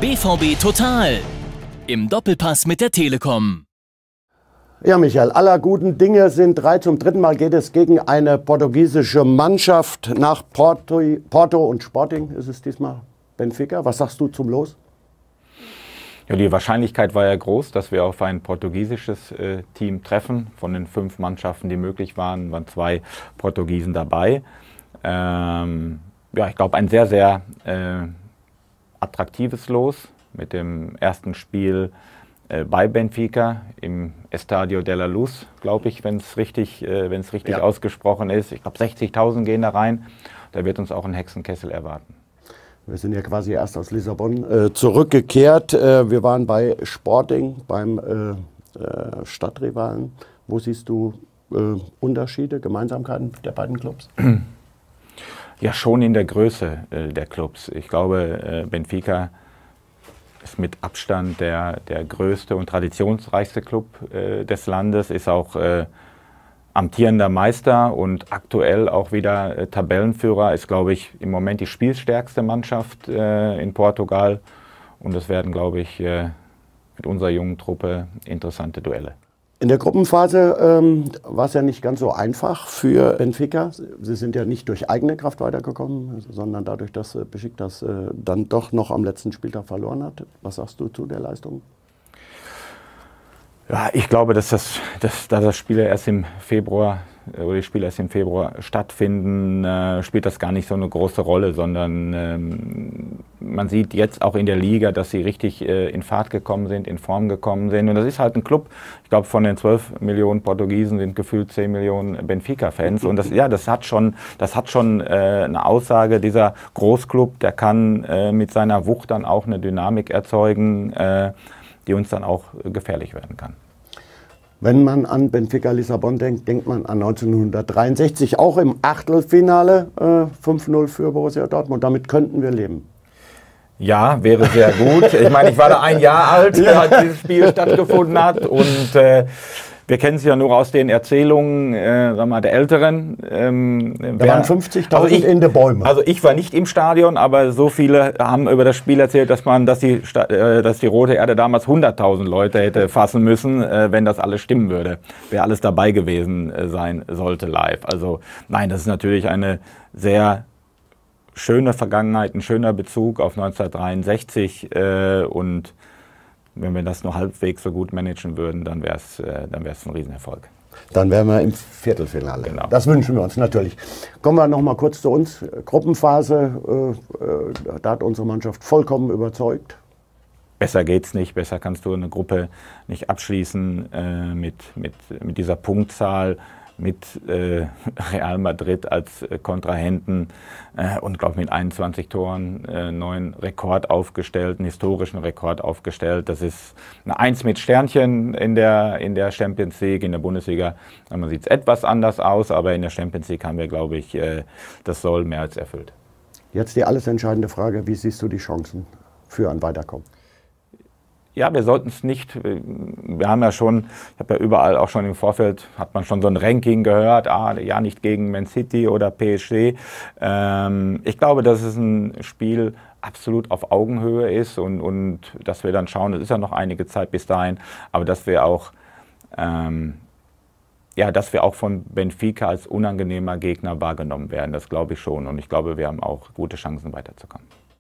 BVB Total im Doppelpass mit der Telekom. Ja, Michael, aller guten Dinge sind drei. Zum dritten Mal geht es gegen eine portugiesische Mannschaft nach Porto und Sporting ist es diesmal Benfica. Was sagst du zum Los? Ja, die Wahrscheinlichkeit war ja groß, dass wir auf ein portugiesisches Team treffen. Von den 5 Mannschaften, die möglich waren, waren 2 Portugiesen dabei. Ja, ich glaube, ein sehr, sehr attraktives Los mit dem ersten Spiel bei Benfica im Estadio de la Luz, glaube ich, wenn es richtig ausgesprochen ist. Ich glaube, 60.000 gehen da rein. Da wird uns auch ein Hexenkessel erwarten. Wir sind ja quasi erst aus Lissabon zurückgekehrt. Wir waren bei Sporting, beim Stadtrivalen. Wo siehst du Unterschiede, Gemeinsamkeiten der beiden Clubs? Ja, schon in der Größe der Clubs. Ich glaube, Benfica ist mit Abstand der größte und traditionsreichste Club des Landes, ist auch amtierender Meister und aktuell auch wieder Tabellenführer, ist, glaube ich, im Moment die spielstärkste Mannschaft in Portugal. Und es werden, glaube ich, mit unserer jungen Truppe interessante Duelle. In der Gruppenphase war es ja nicht ganz so einfach für Benfica. Sie sind ja nicht durch eigene Kraft weitergekommen, sondern dadurch, dass Besiktas dann doch noch am letzten Spieltag verloren hat. Was sagst du zu der Leistung? Ja, ich glaube, dass das Spiel erst im Februar oder die Spiele erst im Februar stattfinden, spielt das gar nicht so eine große Rolle, sondern man sieht jetzt auch in der Liga, dass sie richtig in Fahrt gekommen sind, in Form gekommen sind. Und das ist halt ein Club, ich glaube, von den 12 Millionen Portugiesen sind gefühlt 10 Millionen Benfica-Fans. Und das hat schon eine Aussage, dieser Großclub, der kann mit seiner Wucht dann auch eine Dynamik erzeugen, die uns dann auch gefährlich werden kann. Wenn man an Benfica Lissabon denkt, denkt man an 1963, auch im Achtelfinale 5-0 für Borussia Dortmund. Damit könnten wir leben. Ja, wäre sehr gut. Ich meine, ich war da 1 Jahr alt, als dieses Spiel stattgefunden hat. Und wir kennen es ja nur aus den Erzählungen sagen wir, der Älteren. Da waren 50.000 in den Bäumen. Also ich war nicht im Stadion, aber so viele haben über das Spiel erzählt, dass die Rote Erde damals 100.000 Leute hätte fassen müssen, wenn das alles stimmen würde. Wer alles dabei gewesen sein sollte live. Also nein, das ist natürlich eine sehr schöne Vergangenheit, ein schöner Bezug auf 1963 und wenn wir das nur halbwegs so gut managen würden, dann wäre es ein Riesenerfolg. Dann wären wir im Viertelfinale. Genau. Das wünschen wir uns natürlich. Kommen wir noch mal kurz zu uns. Gruppenphase, da hat unsere Mannschaft vollkommen überzeugt. Besser geht's nicht, besser kannst du eine Gruppe nicht abschließen mit dieser Punktzahl, mit Real Madrid als Kontrahenten und glaube mit 21 Toren einen neuen Rekord aufgestellt, einen historischen Rekord aufgestellt. Das ist eine 1 mit Sternchen in der Champions League, in der Bundesliga. Man sieht es etwas anders aus, aber in der Champions League haben wir, glaube ich, das Soll mehr als erfüllt. Jetzt die alles entscheidende Frage, wie siehst du die Chancen für ein Weiterkommen? Ja, wir sollten es nicht, wir haben ja schon, ich habe ja überall auch schon im Vorfeld, hat man schon so ein Ranking gehört, ja nicht gegen Man City oder PSG. Ich glaube, dass es ein Spiel absolut auf Augenhöhe ist und dass wir dann schauen, es ist ja noch einige Zeit bis dahin, aber dass wir auch von Benfica als unangenehmer Gegner wahrgenommen werden, das glaube ich schon und ich glaube, wir haben auch gute Chancen weiterzukommen.